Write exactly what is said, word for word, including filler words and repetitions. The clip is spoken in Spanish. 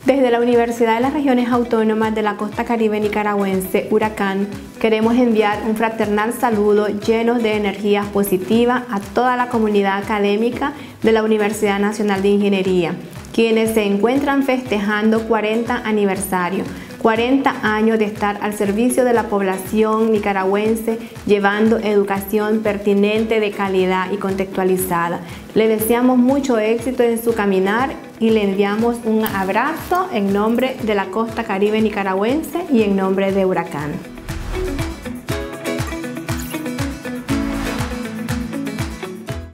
Desde la Universidad de las Regiones Autónomas de la Costa Caribe Nicaragüense, Huracán, queremos enviar un fraternal saludo lleno de energías positivas a toda la comunidad académica de la Universidad Nacional de Ingeniería, quienes se encuentran festejando cuarenta aniversario, cuarenta años de estar al servicio de la población nicaragüense, llevando educación pertinente, de calidad y contextualizada. Le deseamos mucho éxito en su caminar y le enviamos un abrazo en nombre de la Costa Caribe Nicaragüense y en nombre de Huracán.